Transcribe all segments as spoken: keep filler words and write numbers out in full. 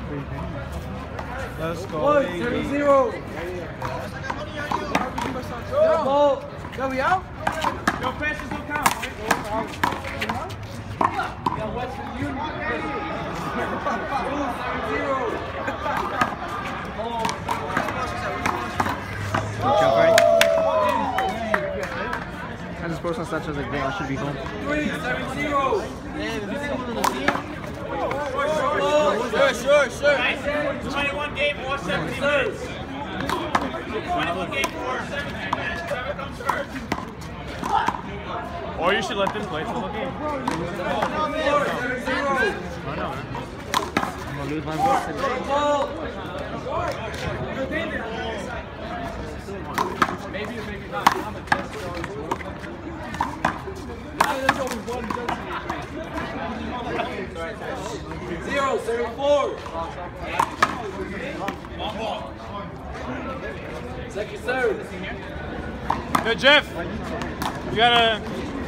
Let's go. One, seven, zero. Yo, yo, we out? Yo, passes don't count. Yo, Western Union. seven, zero. Jump ready? I just posted on Snapchat, I was like, damn, I should be home. Three, seven, zero. Sure, sure, sure. twenty-one game or seventeen minutes. twenty-one game or seventeen minutes. Whoever comes first. Or you should let them play the whole game. Four, seven, zero. I know, man. I'm gonna lose my voice today. Ball. Maybe or maybe not. I'm a test Zero, seven, four. Second serve. Yo, Jeff, you gotta.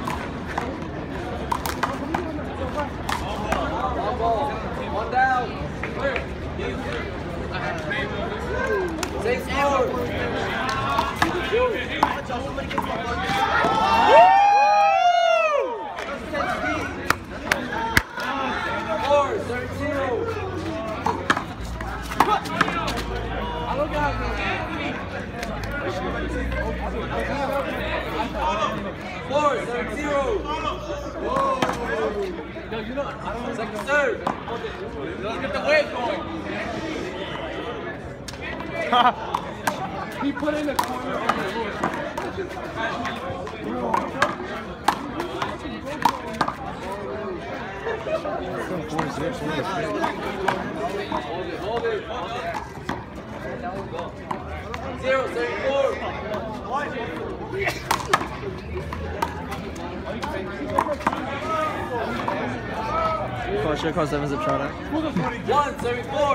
One ball. One down. Six, four. Four, seven, zero. Four, seven, zero. No, you know, second serve. Let's get the weight going. He put in the corner on the roof. Hold it, hold it. Zero, seven, four. Call, should I call seven zip shot out? One, seven, four.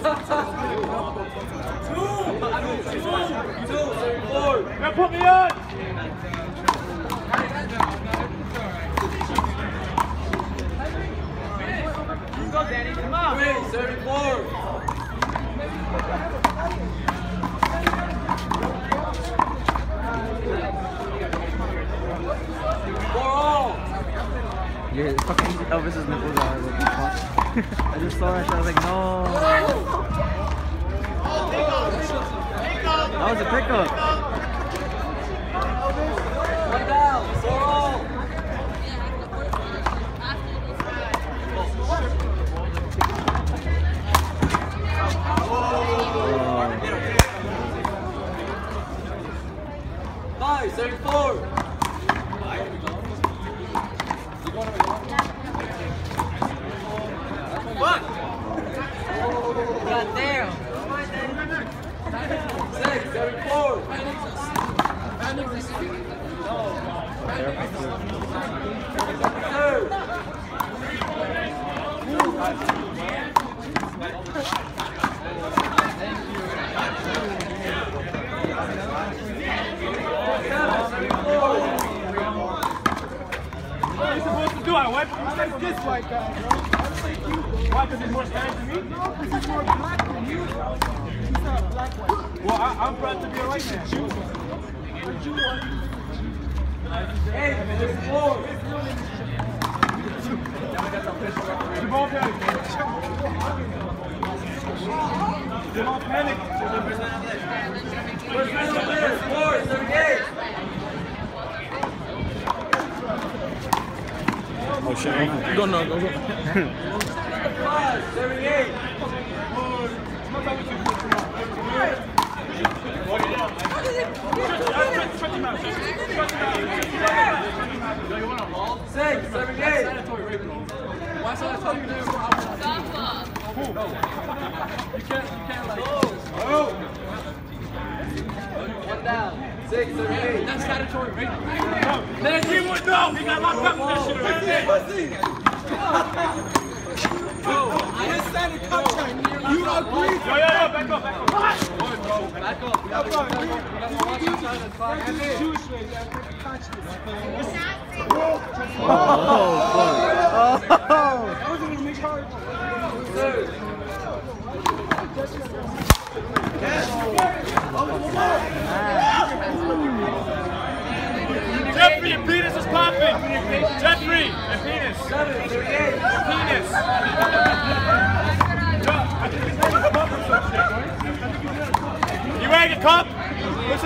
Two, seven, four. Now put me on! Let's go, Danny. Come on. Three, seven, four. Four all. Yeah, fucking Elvis's nipples are like, fuck. I just saw that shit, I was like, no. That was a pickup. One down. Four all. Five, seven, four. What? God damn. Six, seven, four. Third. What are you supposed to do? I wipe this white guy, bro. Why? Because he's more Spanish than me? No, because he's more black than you. He's not black white. Well, I, I'm proud to be a white man. Eight, seven, four. Jamal Panic. Jamal Panic. First round clear. Four, seven, eight. Oh shit, go no, go go. Five, seven, eight. Six, seven, eight. Why should I tell you this? You can't, you can't like. Oh! One down. Six, seven, eight. That's statutory rape. Then we would know. We got locked up for this shit already. Bro, I just signed a contract. You agree? Yo, yo, yo, back up, back up. What? Back up. We got more watch outside the clock. Oh, fuck. Oh. Third.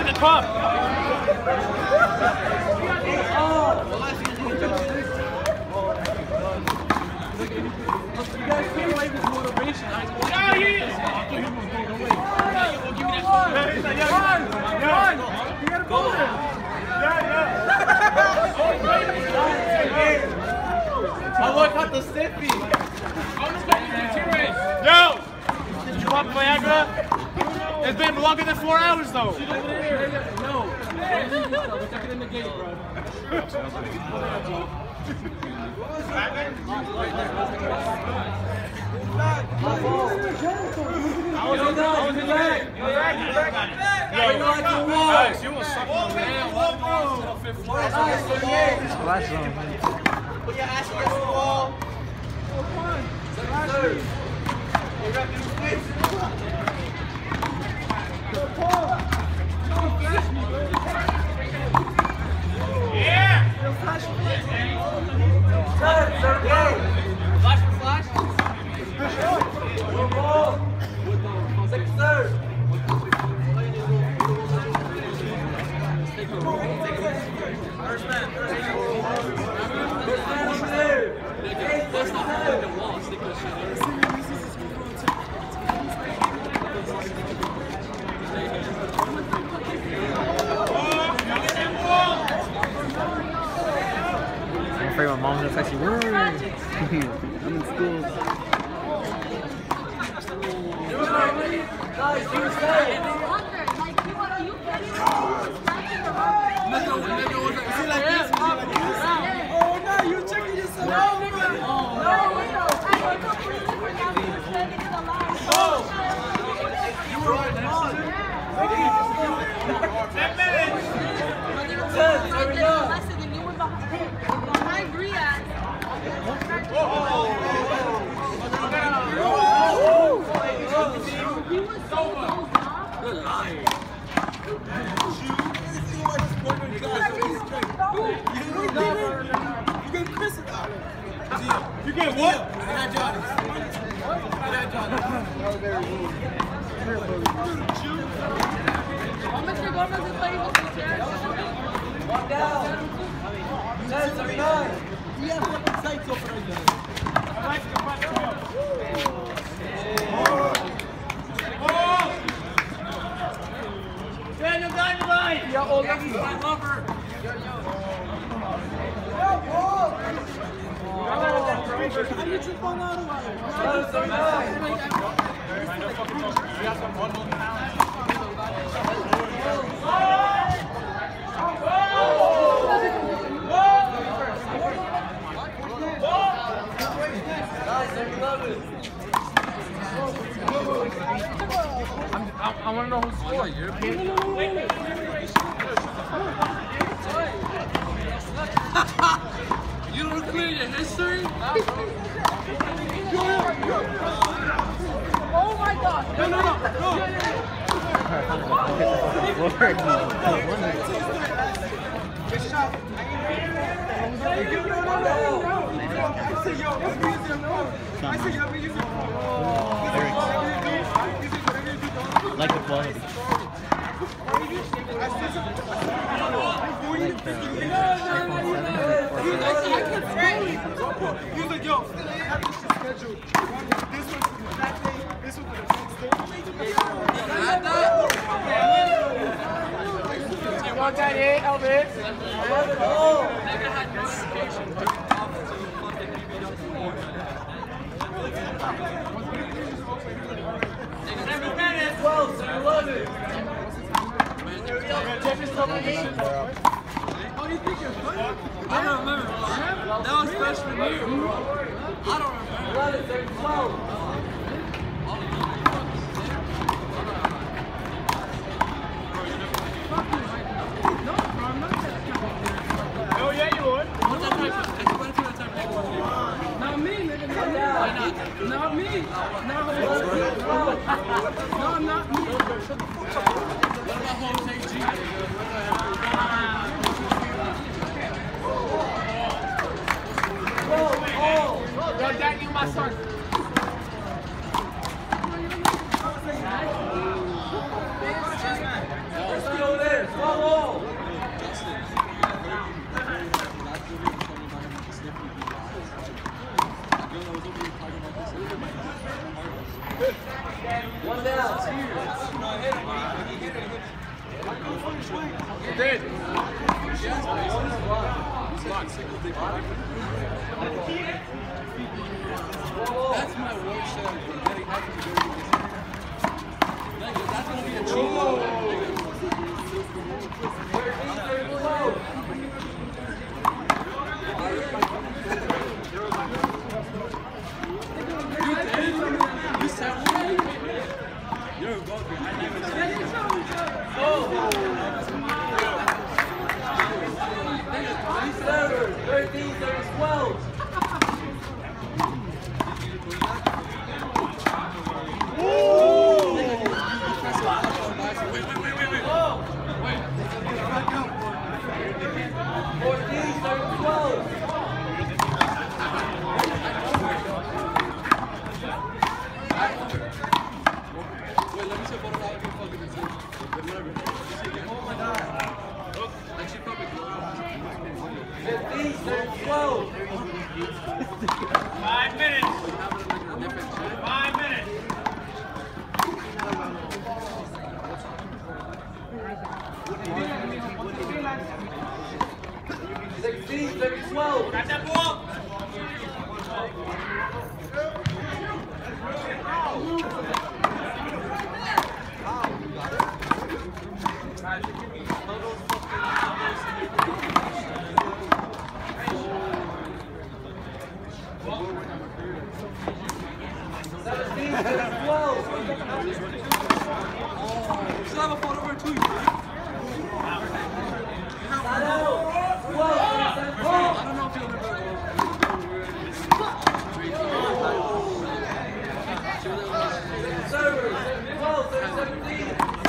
in the cup. You guys can't play with motivation. Yeah, he is. I look at the stiffy. Yo! Did you pop Viagra? It's been longer than four hours though. No. We're taking in the gate, bro. I was in I was in the back. Yo, you was sucking the Splash zone. Put your ass against the wall. Third. You got to switch. Yeah! Third, third game. Flash for flash. One ball. Six third. First man, first man. First man over there. That's not how the wall. Stick those shit. I'm afraid my mom's gonna text you. Where are you? I'm in school. Guys, you stay. Oh no, you're checking yourself. No, Ten minutes! Behind Riyadh. He was so close, You get what? Mister Gomez is playing with the chair. One down. Ten, seven, nine. We have fucking sights open right there. I like the punch up. Daniel Dynamite! Yeah, old lady, my lover. Yo, yo. I, I want to know who's scored. You don't clear your history? Oh my God! No, no, no, Good shot. I said, yo, I'm using your phone. I said, yo, I'm using your phone. Like the quality. He was like, yo, I have this scheduled. This one's for that day, this one's for the next day. You want that eight, Elvis? twelve, so you love it. I don't remember. That was freshman year. I don't remember. eleven, thirty, twelve. Oh yeah, you would. What's that type of? It's one to the type of. Not me, nigga. Why not? Not me. No, not me. What about home take G? Yo, Dad, you my son. Let's go there. That's my worst shot. Getting happy to go to this. That's gonna be a cheat. You did? You said what? You're a bugger. I never said it. Oh! thirteen, there's twelve. Five minutes. Five minutes. sixteen, twelve. Got that ball? seventeen, twelve. Still have a phone over two. I don't know if you'll remember. Server, twelve, seventeen.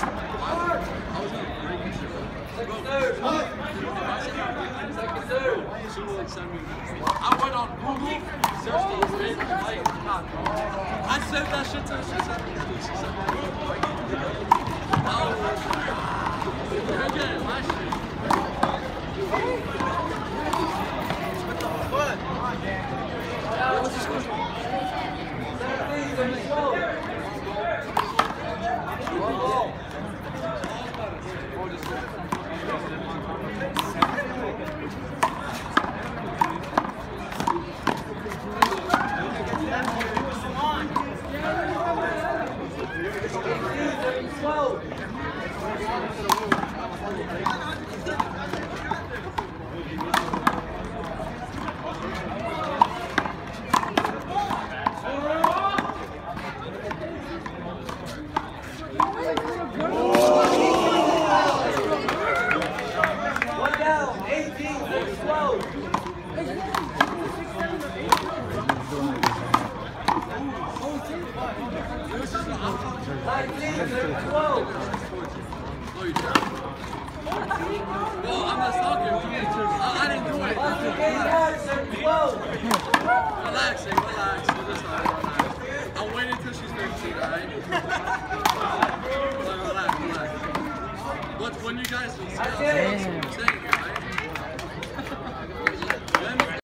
Second serve. Second serve. I went on Google, searched those things, like, God. I sent that shit to her, she sent me to she sent me oh, you're getting my shit. What? Yeah, what's the score? seventeen, twelve. One ball. One down, eighteen, twelve. nineteen, twelve. Well, I'm not talking. I, I didn't do it. twelve. Relax, hey, relax. I'm waiting until she's thirteen, alright? Relax, relax. But when you guys say it, right?